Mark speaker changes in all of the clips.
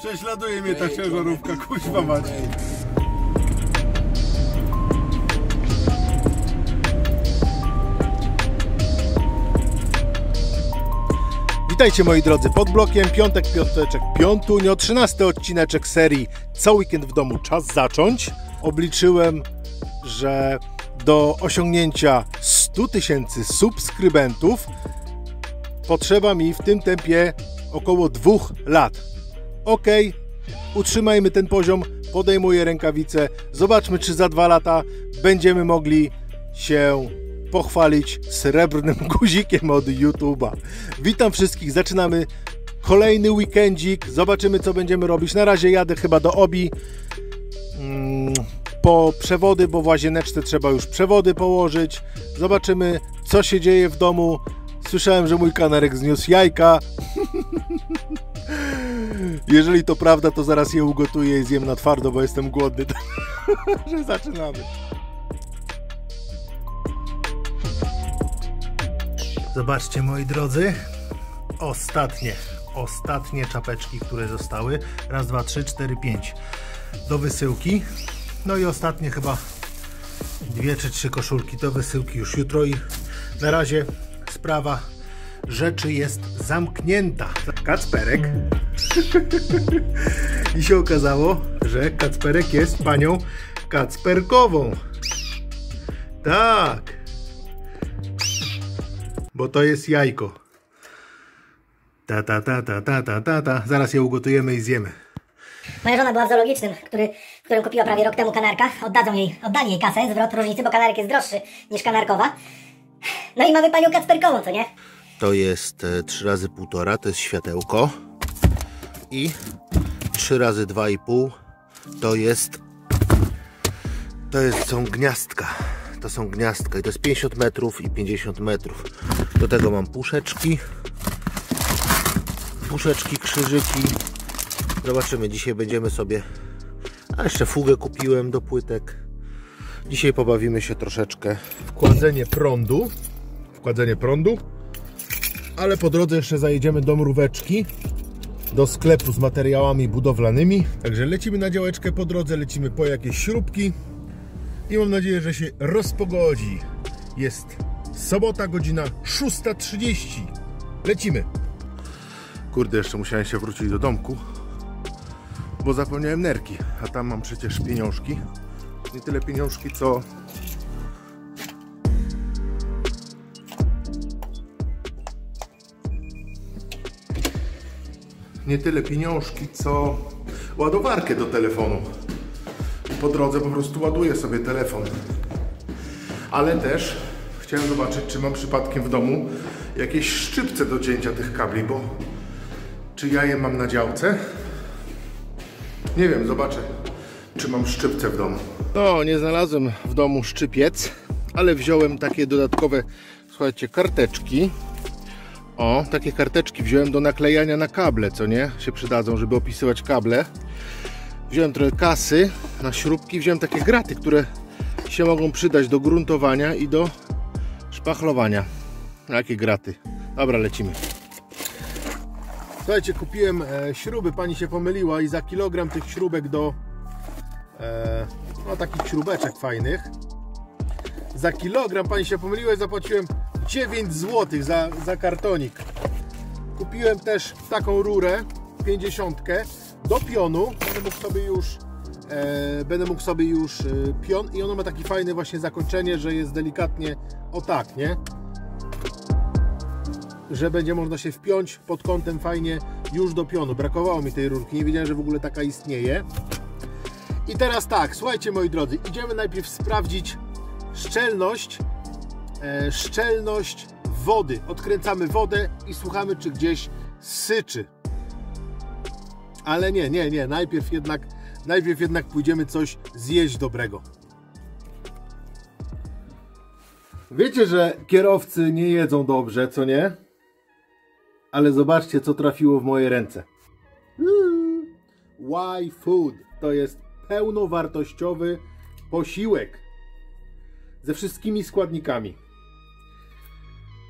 Speaker 1: Prześladuje mnie ta ciężarówka, kuźwa mać. Witajcie moi drodzy, pod blokiem piątunio, 13 odcineczek serii Co weekend w domu, czas zacząć. Obliczyłem, że do osiągnięcia 100 000 subskrybentów potrzeba mi w tym tempie około 2 lat. Ok, utrzymajmy ten poziom, podejmuję rękawice, zobaczmy czy za 2 lata będziemy mogli się pochwalić srebrnym guzikiem od YouTube'a. Witam wszystkich, zaczynamy kolejny weekendzik, zobaczymy co będziemy robić. Na razie jadę chyba do Obi po przewody, bo w łazieneczce trzeba już przewody położyć. Zobaczymy co się dzieje w domu. Słyszałem, że mój kanarek zniósł jajka. Jeżeli to prawda, to zaraz je ugotuję i zjem na twardo, bo jestem głodny. Że zaczynamy. Zobaczcie moi drodzy, ostatnie czapeczki, które zostały. Raz, dwa, trzy, cztery, 5 do wysyłki. No i ostatnie chyba 2 czy 3 koszulki do wysyłki już jutro i na razie sprawa rzeczy jest zamknięta. Kacperek. I się okazało, że Kacperek jest panią Kacperkową. Tak. Bo to jest jajko. Ta. Zaraz je ugotujemy i zjemy.
Speaker 2: Moja żona była w zoologicznym, w którym kupiła prawie rok temu kanarka. Oddali jej kasę, zwrot różnicy, bo kanarek jest droższy niż kanarkowa. No i mamy panią Kacperkową, co nie?
Speaker 1: To jest 3 razy 1,5, to jest światełko. I 3 razy 2,5 są gniazdka. To są gniazdka i to jest 50 metrów i 50 metrów. Do tego mam puszeczki, krzyżyki. Zobaczymy, dzisiaj będziemy sobie... A jeszcze fugę kupiłem do płytek. Dzisiaj pobawimy się troszeczkę w kładzenie prądu. Ale po drodze jeszcze zajedziemy do mróweczki, do sklepu z materiałami budowlanymi. Także lecimy na działeczkę po drodze, lecimy po jakieś śrubki. I mam nadzieję, że się rozpogodzi. Jest sobota, godzina 6:30. Lecimy. Kurde, jeszcze musiałem się wrócić do domku, bo zapomniałem nerki. A tam mam przecież pieniążki. Nie tyle pieniążki, co... Nie tyle pieniążki, co ładowarkę do telefonu. Po drodze po prostu ładuję sobie telefon. Ale też chciałem zobaczyć, czy mam przypadkiem w domu jakieś szczypce do cięcia tych kabli, bo czy ja je mam na działce? Nie wiem, zobaczę, czy mam szczypce w domu. No, nie znalazłem w domu szczypiec, ale wziąłem takie dodatkowe, słuchajcie, karteczki. O, takie karteczki wziąłem do naklejania na kable, co nie? Się przydadzą, żeby opisywać kable. Wziąłem trochę kasy na śrubki, wziąłem takie graty, które się mogą przydać do gruntowania i do szpachlowania. Jakie graty? Dobra, lecimy. Słuchajcie, kupiłem śruby, pani się pomyliła i za kilogram tych śrubek do no takich śrubeczek fajnych. Za kilogram pani się pomyliła i zapłaciłem 9 zł za kartonik. Kupiłem też taką rurę 50 do pionu. Będę mógł sobie już pion i ono ma taki fajny właśnie zakończenie, że jest delikatnie o tak, nie? Że będzie można się wpiąć pod kątem fajnie już do pionu. Brakowało mi tej rurki, nie wiedziałem, że w ogóle taka istnieje. I teraz tak, słuchajcie moi drodzy, idziemy najpierw sprawdzić szczelność wody. Odkręcamy wodę i słuchamy, czy gdzieś syczy. Ale nie, najpierw jednak pójdziemy coś zjeść dobrego. Wiecie, że kierowcy nie jedzą dobrze, co nie? Ale zobaczcie, co trafiło w moje ręce. Y-Food to jest pełnowartościowy posiłek ze wszystkimi składnikami.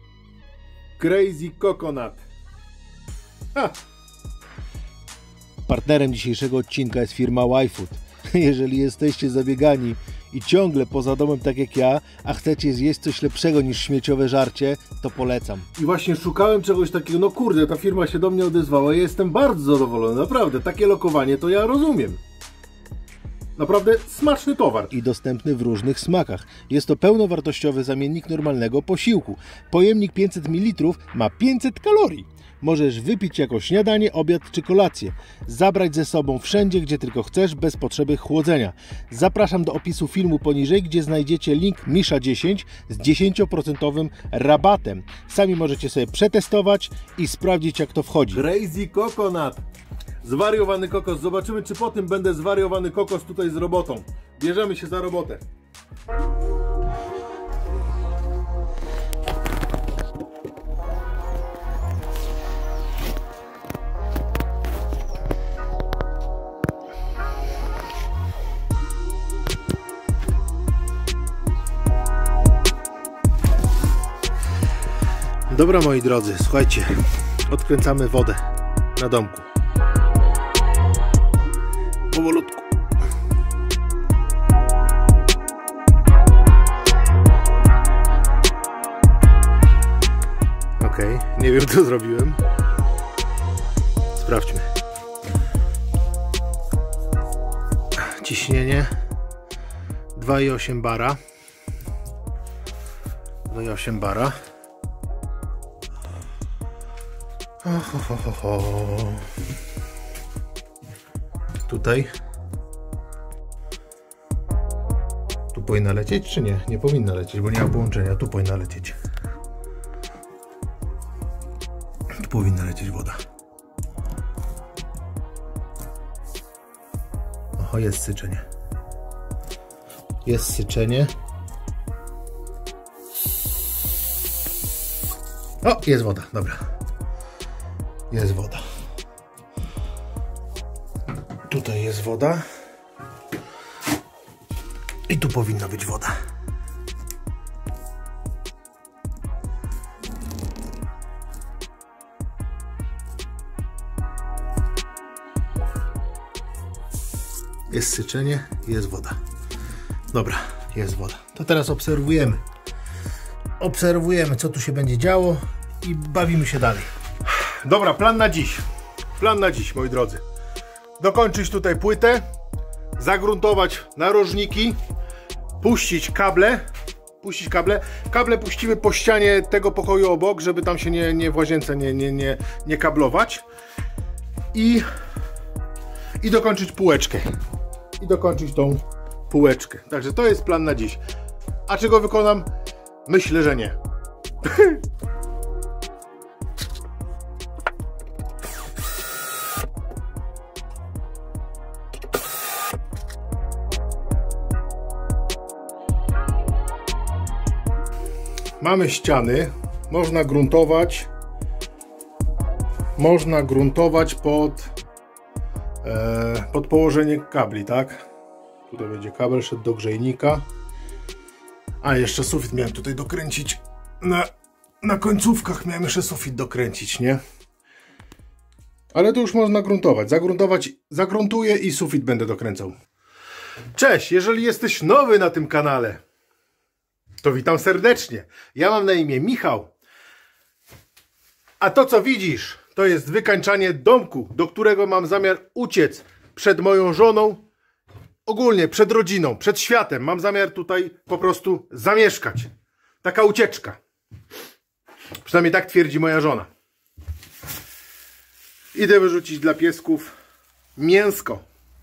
Speaker 1: Crazy Coconut. Ha!
Speaker 3: Partnerem dzisiejszego odcinka jest firma Y-Food. Jeżeli jesteście zabiegani i ciągle poza domem tak jak ja, a chcecie zjeść coś lepszego niż śmieciowe żarcie, to polecam. I właśnie szukałem czegoś takiego, no kurde, ta firma się do mnie odezwała i jestem bardzo zadowolony, naprawdę, takie lokowanie to ja rozumiem. Naprawdę smaczny towar. I dostępny w różnych smakach. Jest to pełnowartościowy zamiennik normalnego posiłku. Pojemnik 500 ml ma 500 kalorii. Możesz wypić jako śniadanie, obiad czy kolację. Zabrać ze sobą wszędzie, gdzie tylko chcesz, bez potrzeby chłodzenia. Zapraszam do opisu filmu poniżej, gdzie znajdziecie link Misza10 z 10% rabatem. Sami możecie sobie przetestować i sprawdzić, jak to wchodzi. Crazy Coconut. Zwariowany kokos. Zobaczymy, czy po tym będę zwariowany kokos tutaj z robotą. Bierzemy się za robotę. Dobra, moi drodzy, słuchajcie, odkręcamy wodę na domku. Powolutku. Okej, nie wiem, co zrobiłem. Sprawdźmy. Ciśnienie 2,8 bara. 2,8 bara. Tutaj. Tu powinna lecieć, czy nie? Nie powinna lecieć, bo nie ma połączenia. Tu powinna lecieć. Tu powinna lecieć woda. Oho, jest syczenie. Jest syczenie. O, jest woda, dobra. Jest woda. Tutaj jest woda. I tu powinna być woda. Jest syczenie, jest woda. Dobra, jest woda. To teraz obserwujemy. Obserwujemy, co tu się będzie działo i bawimy się dalej. Dobra, plan na dziś. Plan na dziś, moi drodzy. Dokończyć tutaj płytę, zagruntować narożniki, puścić kable. Kable puścimy po ścianie tego pokoju obok, żeby tam się nie w łazience nie kablować. I dokończyć półeczkę. I dokończyć tą półeczkę. Także to jest plan na dziś. A czy go wykonam? Myślę, że nie. Mamy ściany, można gruntować pod położenie kabli, tak? Tutaj będzie kabel szedł do grzejnika. A jeszcze sufit miałem tutaj dokręcić. Na końcówkach miałem jeszcze sufit dokręcić, nie? Ale to już można gruntować. Zagruntuję i sufit będę dokręcał. Cześć, jeżeli jesteś nowy na tym kanale, to witam serdecznie. Ja mam na imię Michał. A to, co widzisz, to jest wykańczanie domku, do którego mam zamiar uciec przed moją żoną, ogólnie przed rodziną, przed światem. Mam zamiar tutaj po prostu zamieszkać. Taka ucieczka. Przynajmniej tak twierdzi moja żona. Idę wyrzucić dla piesków mięsko.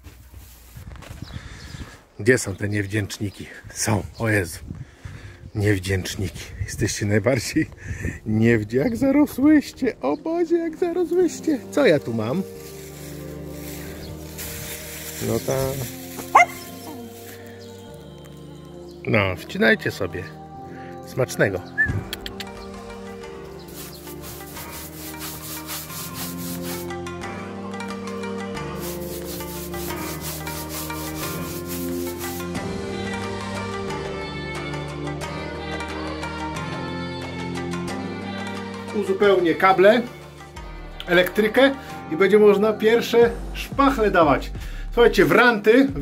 Speaker 3: Gdzie są te niewdzięczniki? Są, o Jezu. Niewdzięczniki. Jesteście najbardziej jak zarosłyście. O Boże, jak zarosłyście. Co ja tu mam? No tak. No, wcinajcie sobie. Smacznego. Uzupełnię kable, elektrykę i będzie można pierwsze szpachle dawać. Słuchajcie, w ranty, w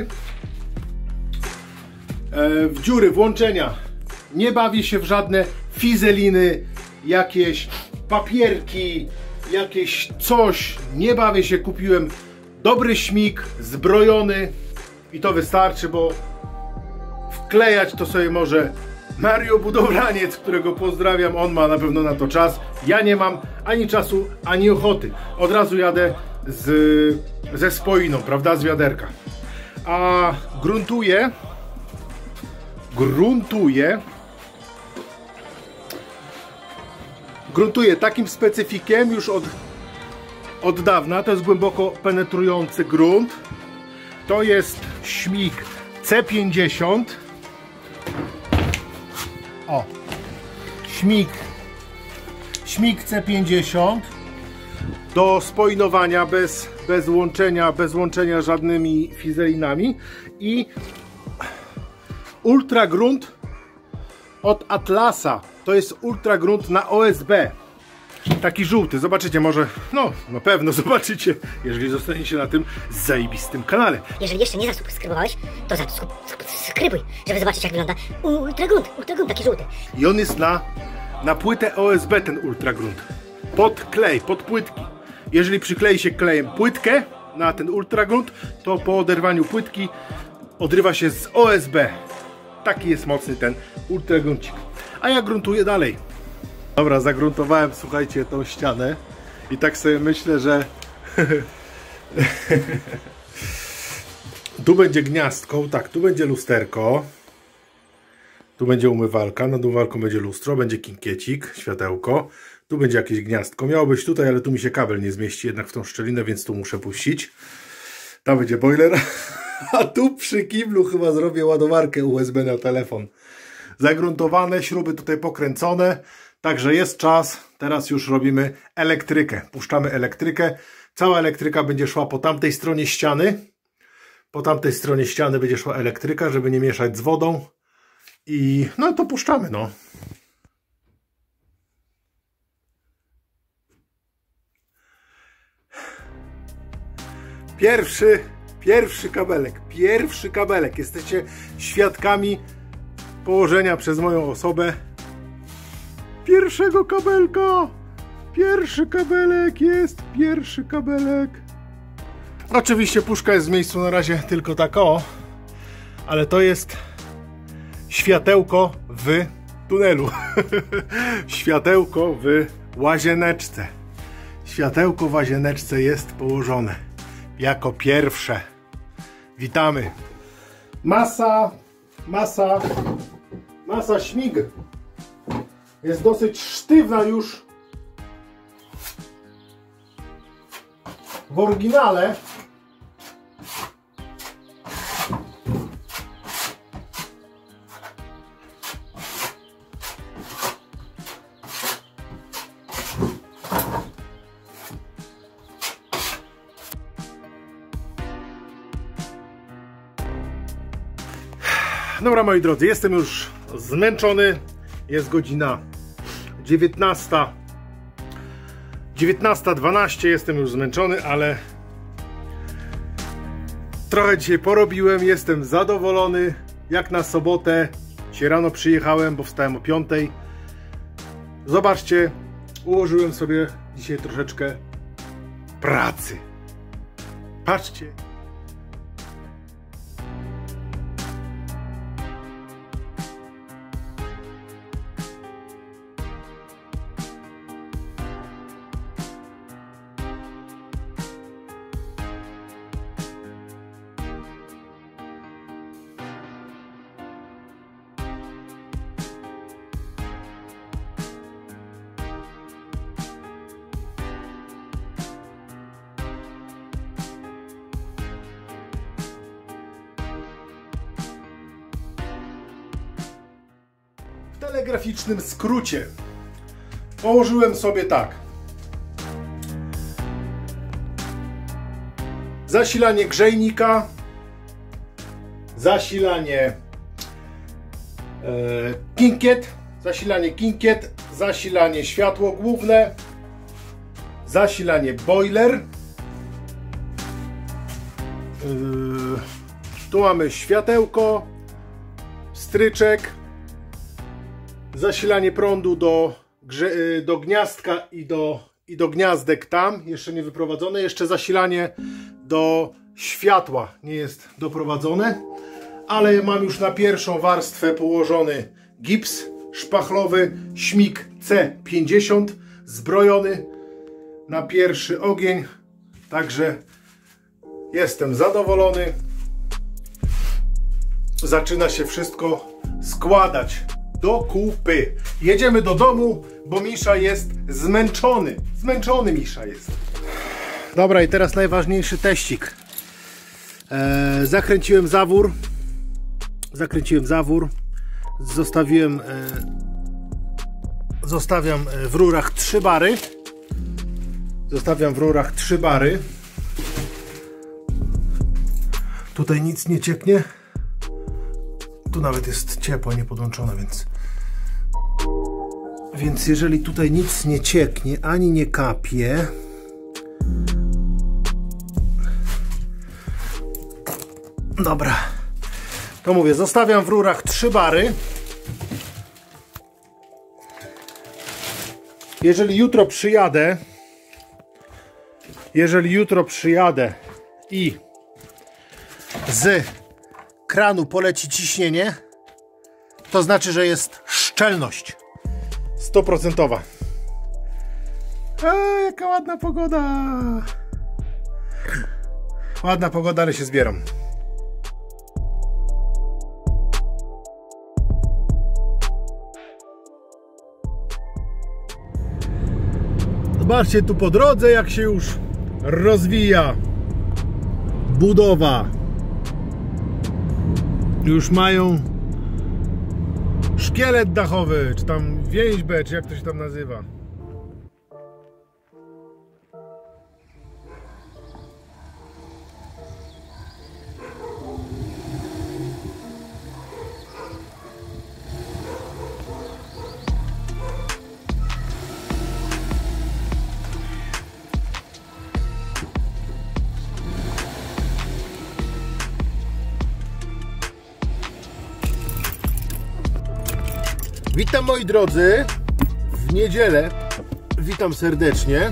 Speaker 3: dziury włączenia nie bawi się w żadne fizeliny, jakieś papierki, jakieś coś. Nie bawię się, kupiłem dobry śmig, zbrojony i to wystarczy, bo wklejać to sobie może Mario Budowlaniec, którego pozdrawiam, on ma na pewno na to czas. Ja nie mam ani czasu, ani ochoty. Od razu jadę ze spoiną, prawda, z wiaderka. A gruntuję takim specyfikiem już od dawna. To jest głęboko penetrujący grunt. To jest śmig C50. O, śmig C50 do spoinowania bez łączenia żadnymi fizelinami i ultra grunt od Atlasa. To jest ultra grunt na OSB. Taki żółty, zobaczycie może, no na pewno zobaczycie, jeżeli zostaniecie na tym zajebistym kanale.
Speaker 2: Jeżeli jeszcze nie zasubskrybowałeś, to zasubskrybuj, żeby zobaczyć, jak wygląda ultra grunt taki żółty.
Speaker 3: I on jest na płytę OSB, ten ultra grunt. Pod klej, pod płytki. Jeżeli przyklei się klejem płytkę na ten ultra grunt, to po oderwaniu płytki odrywa się z OSB. Taki jest mocny ten ultra gruncik. A ja gruntuję dalej. Dobra, загruntowałem, słuchajcie, tą ścianę i tak sobie myślę, że tu będzie gniazdko, tak, tu będzie lusterko, tu będzie umywalka, nad umywalką będzie lustro, będzie kinkiecik, światełko, tu będzie jakieś gniazdko, miało być tutaj, ale tu mi się kabel nie zmieści jednak w tą szczelinę, więc tu muszę puścić. Tam będzie boiler, a tu przy kiblu chyba zrobię ładowarkę USB na telefon. Zagruntowane, śruby tutaj pokręcone. Także jest czas, teraz już robimy elektrykę. Puszczamy elektrykę. Cała elektryka będzie szła po tamtej stronie ściany. Po tamtej stronie ściany będzie szła elektryka, żeby nie mieszać z wodą. I no to puszczamy, no. Pierwszy kabelek. Jesteście świadkami położenia przez moją osobę pierwszego kabelka. Pierwszy kabelek. Oczywiście puszka jest w miejscu na razie tylko tak o, ale to jest światełko w tunelu. Światełko w łazieneczce. Światełko w łazieneczce jest położone jako pierwsze. Witamy. Masa śmig jest dosyć sztywna już w oryginale. Dobra, moi drodzy, jestem już zmęczony. Jest godzina 19:12. Jestem już zmęczony, ale trochę dzisiaj porobiłem. Jestem zadowolony. Jak na sobotę. Dzisiaj rano przyjechałem, bo wstałem o 5:00. Zobaczcie, ułożyłem sobie dzisiaj troszeczkę pracy. Patrzcie. W telegraficznym skrócie położyłem sobie tak: zasilanie grzejnika, zasilanie kinkiet, zasilanie światło główne, zasilanie boiler. Tu mamy światełko, stryczek, zasilanie prądu do gniazdka i do gniazdek tam, jeszcze nie wyprowadzone. Jeszcze zasilanie do światła nie jest doprowadzone, ale mam już na pierwszą warstwę położony gips szpachlowy Śmig C50 zbrojony na pierwszy ogień, także jestem zadowolony. Zaczyna się wszystko składać do kupy. Jedziemy do domu, bo Misza jest zmęczony. Zmęczony Misza jest. Dobra, i teraz najważniejszy teścik. Zakręciłem zawór. Zostawiam w rurach 3 bary. Tutaj nic nie cieknie. Tu nawet jest ciepła, niepodłączona, więc jeżeli tutaj nic nie cieknie, ani nie kapie, dobra, to mówię, zostawiam w rurach 3 bary. Jeżeli jutro przyjadę i z kranu poleci ciśnienie, to znaczy, że jest szczelność 100%. Jaka ładna pogoda! Ładna pogoda, ale się zbieram. Zobaczcie tu po drodze, jak się już rozwija budowa. Już mają szkielet dachowy, czy tam więźbę, czy jak to się tam nazywa. Witam moi drodzy, w niedzielę, witam serdecznie.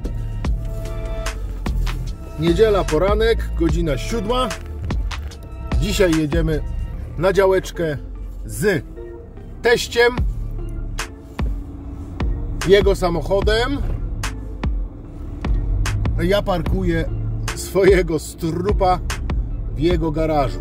Speaker 3: Niedziela, poranek, godzina 7. Dzisiaj jedziemy na działeczkę z teściem, jego samochodem. Ja parkuję swojego strupa w jego garażu.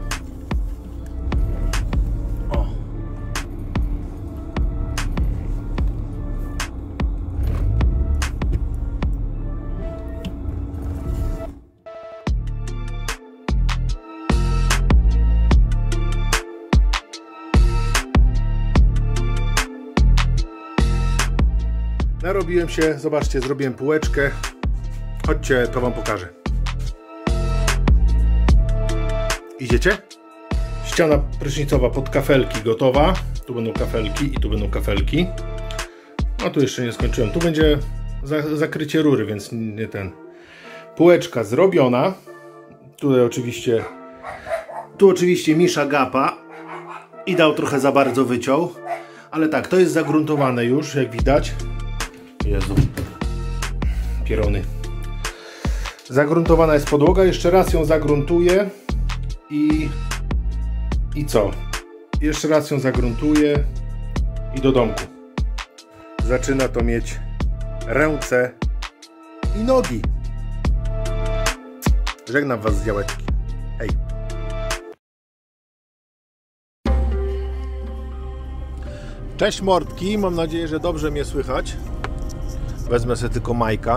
Speaker 3: Narobiłem się, zobaczcie, zrobiłem półeczkę. Chodźcie, to wam pokażę. Idziecie? Ściana prysznicowa pod kafelki gotowa. Tu będą kafelki i tu będą kafelki. A tu jeszcze nie skończyłem. Tu będzie zakrycie rury, więc nie ten. Półeczka zrobiona. Tu oczywiście Misza gapa i dał trochę za bardzo wyciął. Ale tak, to jest zagruntowane już, jak widać. Jezu, pierony. Zagruntowana jest podłoga, jeszcze raz ją zagruntuję i co? Jeszcze raz ją zagruntuję i do domku. Zaczyna to mieć ręce i nogi. Żegnam was z działeczki. Hej. Cześć mordki, mam nadzieję, że dobrze mnie słychać. Wezmę sobie tylko Majka.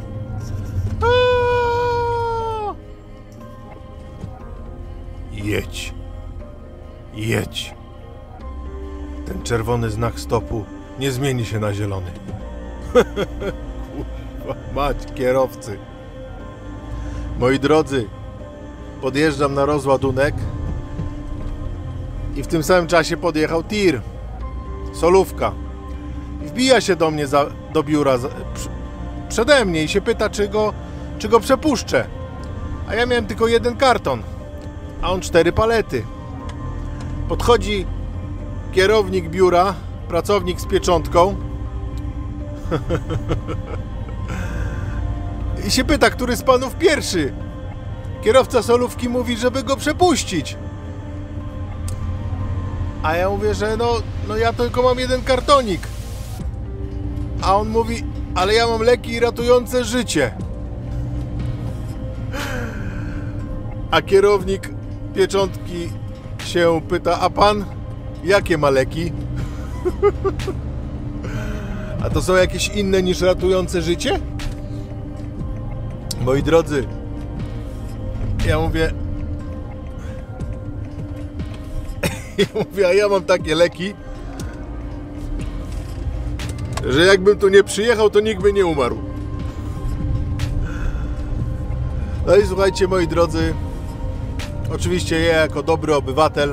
Speaker 3: Jedź. Jedź. Ten czerwony znak stopu nie zmieni się na zielony. Kurwa mać, kierowcy. Moi drodzy, podjeżdżam na rozładunek i w tym samym czasie podjechał tir. Solówka. I wbija się do mnie do biura przede mnie i się pyta, czy go przepuszczę. A ja miałem tylko 1 karton, a on 4 palety. Podchodzi kierownik biura, pracownik z pieczątką i się pyta, który z panów pierwszy. Kierowca solówki mówi, żeby go przepuścić. A ja mówię, że no ja tylko mam 1 kartonik. A on mówi, ale ja mam leki ratujące życie. A kierownik pieczątki się pyta, a pan jakie ma leki? A to są jakieś inne niż ratujące życie? Moi drodzy, ja mówię, a ja mam takie leki, że jakbym tu nie przyjechał, to nikt by nie umarł. No i słuchajcie, moi drodzy, oczywiście ja jako dobry obywatel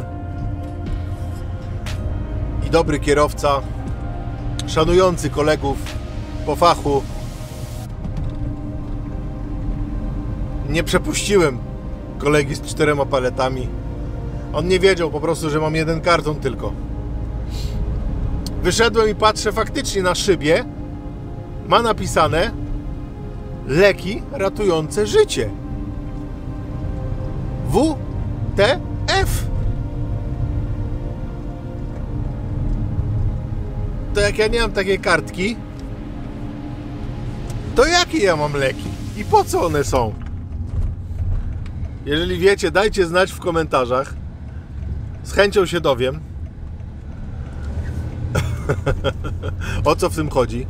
Speaker 3: i dobry kierowca, szanujący kolegów po fachu, nie przepuściłem kolegi z 4 paletami. On nie wiedział po prostu, że mam 1 karton tylko. Wyszedłem i patrzę, faktycznie na szybie ma napisane leki ratujące życie. WTF. To jak ja nie mam takiej kartki, to jakie ja mam leki? I po co one są? Jeżeli wiecie, dajcie znać w komentarzach. Z chęcią się dowiem. O co w tym chodzi?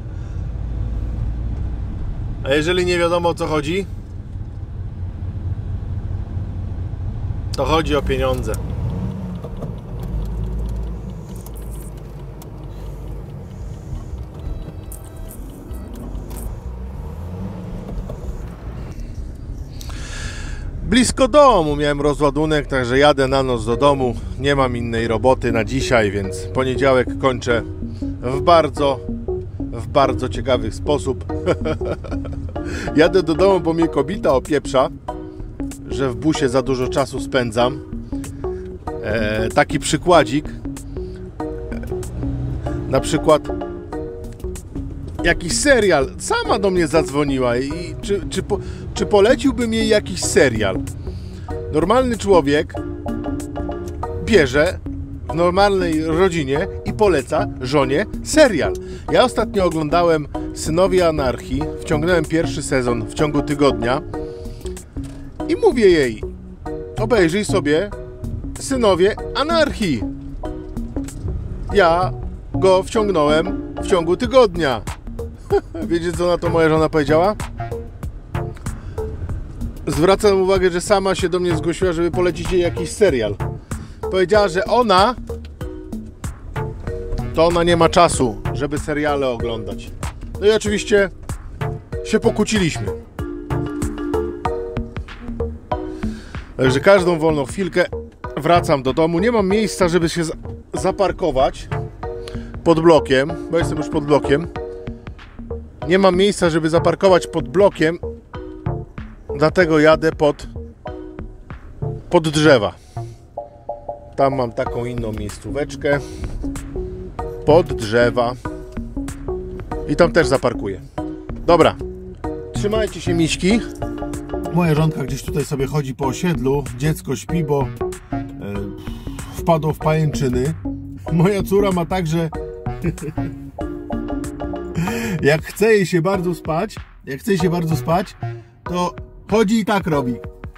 Speaker 3: A jeżeli nie wiadomo, o co chodzi, to chodzi o pieniądze. Blisko domu miałem rozładunek, także jadę na noc do domu. Nie mam innej roboty na dzisiaj, więc poniedziałek kończę w bardzo ciekawy sposób. Jadę do domu, bo mnie kobieta opieprza, że w busie za dużo czasu spędzam. Taki przykładzik. Na przykład jakiś serial. Sama do mnie zadzwoniła i czy poleciłbym jej jakiś serial? Normalny człowiek bierze w normalnej rodzinie i poleca żonie serial. Ja ostatnio oglądałem Synowie Anarchii, wciągnąłem 1. sezon w ciągu tygodnia i mówię jej, obejrzyj sobie Synowie Anarchii. Ja go wciągnąłem w ciągu tygodnia. Wiecie, co na to moja żona powiedziała? Zwracam uwagę, że sama się do mnie zgłosiła, żeby polecić jej jakiś serial. Powiedziała, że ona nie ma czasu, żeby seriale oglądać. No i oczywiście się pokłóciliśmy. Także każdą wolną chwilkę wracam do domu. Nie mam miejsca, żeby się zaparkować pod blokiem, bo jestem już pod blokiem. Nie mam miejsca, żeby zaparkować pod blokiem, dlatego jadę pod drzewa. Tam mam taką inną miejscóweczkę pod drzewa i tam też zaparkuję. Dobra, trzymajcie się, miśki. Moja żonka gdzieś tutaj sobie chodzi po osiedlu, dziecko śpi, bo wpadło w pajęczyny. Moja córa ma tak, że jak chce jej się bardzo spać, to chodzi i tak robi.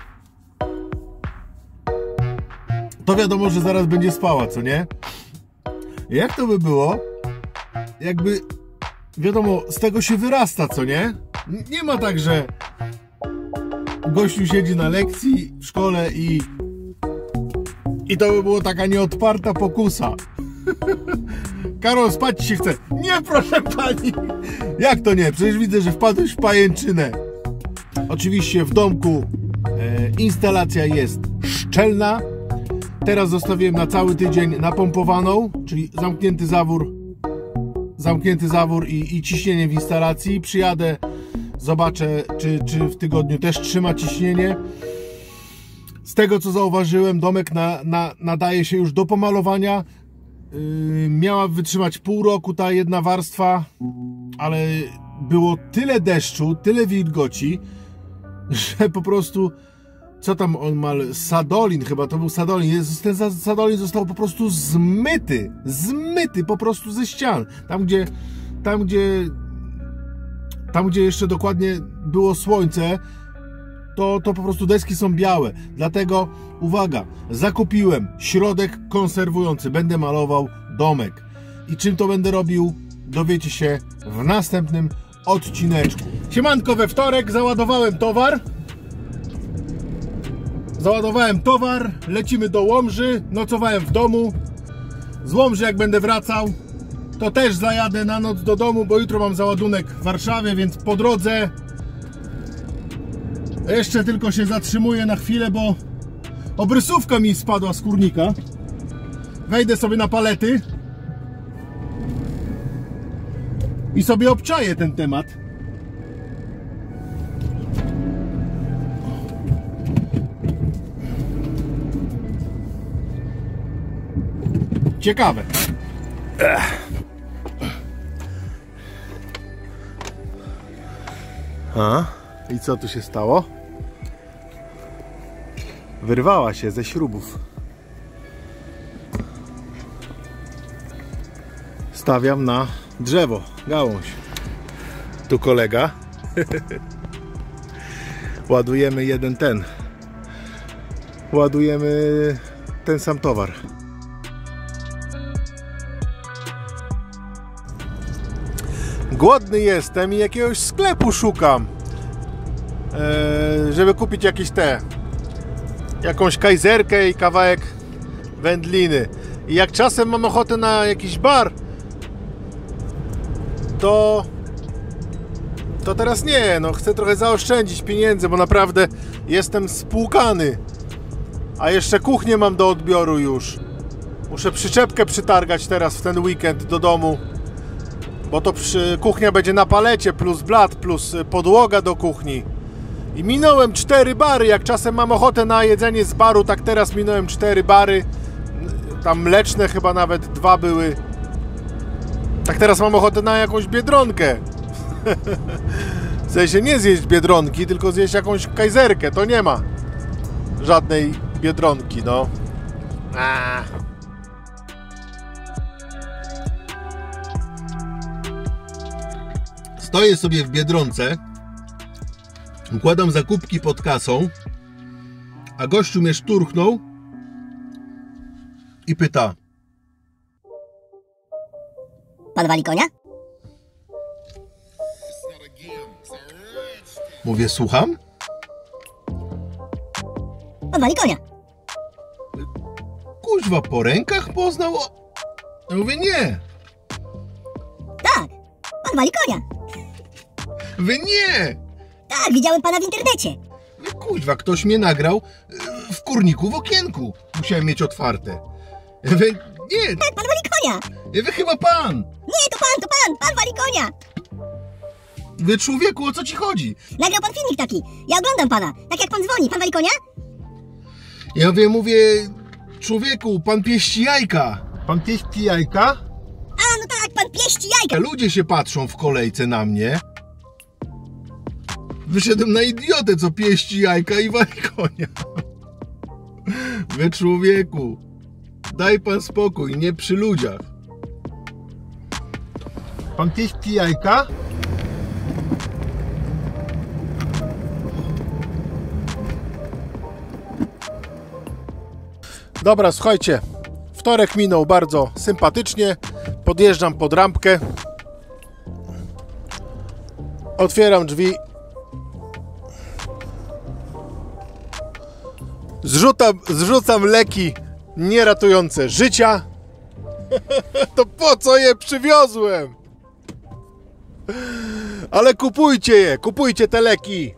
Speaker 3: To wiadomo, że zaraz będzie spała, co nie? Jak to by było, jakby, wiadomo, z tego się wyrasta, co nie? Nie ma tak, że gościu siedzi na lekcji w szkole i to by było taka nieodparta pokusa. Karol, spać ci się chce. Nie, proszę pani. Jak to nie? Przecież widzę, że wpadłeś w pajęczynę. Oczywiście w domku instalacja jest szczelna. Teraz zostawiłem na cały tydzień napompowaną, czyli zamknięty zawór zamknięty zawór i ciśnienie w instalacji. Przyjadę, zobaczę, czy w tygodniu też trzyma ciśnienie. Z tego co zauważyłem, domek nadaje się już do pomalowania. Miała wytrzymać pół roku ta jedna warstwa, ale było tyle deszczu, tyle wilgoci, że po prostu, co tam on ma, sadolin, chyba to był sadolin, ten sadolin został po prostu zmyty po prostu ze ścian. Tam gdzie jeszcze dokładnie było słońce, to po prostu deski są białe. Dlatego, uwaga, zakupiłem środek konserwujący. Będę malował domek. I czym to będę robił, dowiecie się w następnym odcineczku. Siemanko, we wtorek załadowałem towar. Lecimy do Łomży. Nocowałem w domu. Z Łomży, jak będę wracał, to też zajadę na noc do domu, bo jutro mam załadunek w Warszawie, więc po drodze jeszcze tylko się zatrzymuję na chwilę, bo obrysówka mi spadła z kurnika. Wejdę sobie na palety i sobie obczaję ten temat. Ciekawe. I co tu się stało? Wyrwała się ze śrubów. Stawiam na drzewo, gałąź. Tu kolega. Ładujemy Ładujemy ten sam towar. Głodny jestem i jakiegoś sklepu szukam, żeby kupić jakąś kajzerkę i kawałek wędliny. I jak czasem mam ochotę na jakiś bar, to teraz nie, no chcę trochę zaoszczędzić pieniędzy, bo naprawdę jestem spłukany. A jeszcze kuchnię mam do odbioru już. Muszę przyczepkę przytargać teraz w ten weekend do domu, bo to kuchnia będzie na palecie, plus blat, plus podłoga do kuchni. I minąłem 4 bary, jak czasem mam ochotę na jedzenie z baru, tak teraz minąłem 4 bary. Tam mleczne chyba nawet 2 były. Tak teraz mam ochotę na jakąś biedronkę. W sensie nie zjeść biedronki, tylko zjeść jakąś kajzerkę. To nie ma żadnej biedronki, no. Stoję sobie w Biedronce, układam zakupki pod kasą, a gościu mnie szturchnął i pyta:
Speaker 2: Pan wali konia?
Speaker 3: Mówię, słucham?
Speaker 2: Pan wali konia.
Speaker 3: Kuźwa, po rękach poznał? Ja mówię, nie.
Speaker 2: Tak, pan wali konia.
Speaker 3: Wy nie.
Speaker 2: Tak, widziałem pana w internecie.
Speaker 3: Kuźwa, ktoś mnie nagrał w kurniku w okienku. Musiałem mieć otwarte. Wy nie.
Speaker 2: Tak, pan wali konia.
Speaker 3: Wy chyba pan.
Speaker 2: Nie, to pan wali konia.
Speaker 3: Wy człowieku, o co ci chodzi?
Speaker 2: Nagrał pan filmik taki, ja oglądam pana. Tak jak pan dzwoni, pan wali konia?
Speaker 3: Ja mówię, człowieku, pan pieści jajka. Pan pieści jajka?
Speaker 2: A, no tak, pan pieści jajka.
Speaker 3: Ludzie się patrzą w kolejce na mnie. Wyszedłem na idiotę, co pieści jajka i wali konia. Wy człowieku, daj pan spokój, nie przy ludziach. Pan pieści jajka? Dobra, słuchajcie, wtorek minął bardzo sympatycznie. Podjeżdżam pod rampkę. Otwieram drzwi. Zrzucam leki nieratujące życia. To po co je przywiozłem? Ale kupujcie te leki.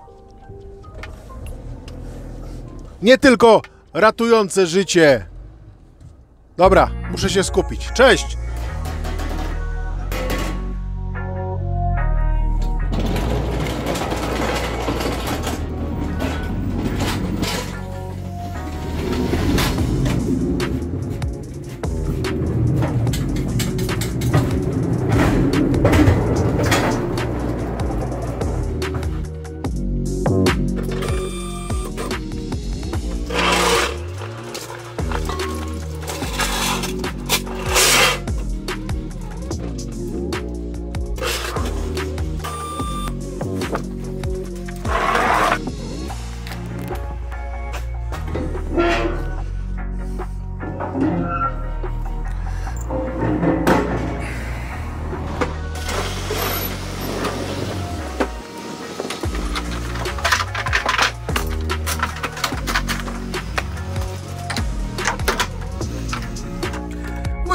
Speaker 3: Nie tylko ratujące życie. Dobra, muszę się skupić. Cześć!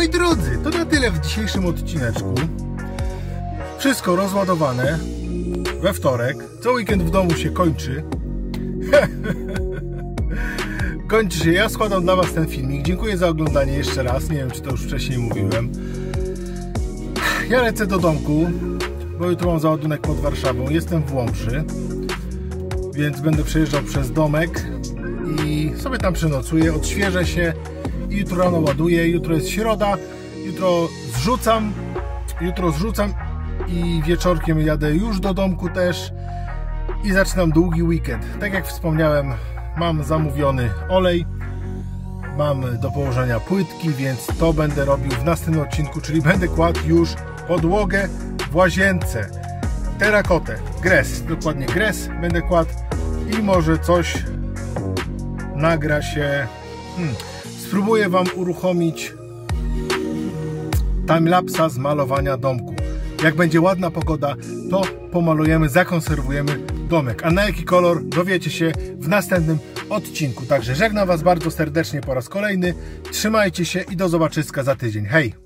Speaker 3: Moi drodzy, to na tyle w dzisiejszym odcineczku. Wszystko rozładowane we wtorek. Co weekend w domu się kończy. Kończy się. Ja składam dla Was ten filmik. Dziękuję za oglądanie jeszcze raz. Nie wiem, czy to już wcześniej mówiłem. Ja lecę do domku, bo jutro mam załadunek pod Warszawą. Jestem w Łomży, więc będę przejeżdżał przez domek i sobie tam przenocuję, odświeżę się i jutro rano ładuję. Jutro jest środa, jutro zrzucam i wieczorkiem jadę już do domku też i zaczynam długi weekend. Tak jak wspomniałem, mam zamówiony olej, mam do położenia płytki, więc to będę robił w następnym odcinku, czyli będę kładł już podłogę w łazience, terakotę, gres, dokładnie gres będę kładł i może coś nagra się. Spróbuję Wam uruchomić timelapsa z malowania domku. Jak będzie ładna pogoda, to pomalujemy, zakonserwujemy domek. A na jaki kolor dowiecie się w następnym odcinku. Także żegnam Was bardzo serdecznie po raz kolejny. Trzymajcie się i do zobaczyska za tydzień. Hej!